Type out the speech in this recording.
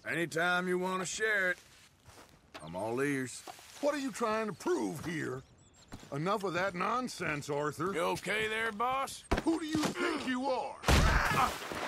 Anytime you want to share it, I'm all ears. What are you trying to prove here? Enough of that nonsense, Arthur. You okay there, boss? Who do you think you are?